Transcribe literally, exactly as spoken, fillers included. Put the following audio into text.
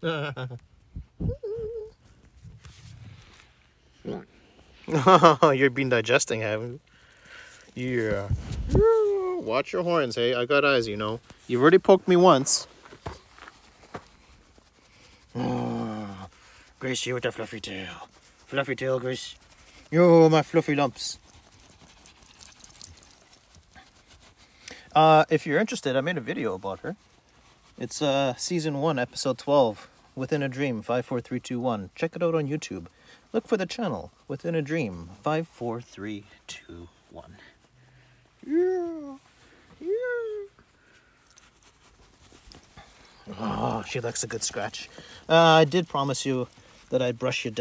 You've been digesting, haven't you? Yeah. Watch your horns, hey? I got eyes, you know. You've already poked me once. Oh, Grace, you with the fluffy tail. Fluffy tail, Grace. Yo, my fluffy lumps. Uh, if you're interested, I made a video about her. It's uh season one, episode twelve, Within a Dream, five, four, three, two, one. Check it out on YouTube. Look for the channel, Within a Dream, five, four, three, two, one. Yeah, yeah. Oh, she likes a good scratch. Uh, I did promise you that I'd brush you down.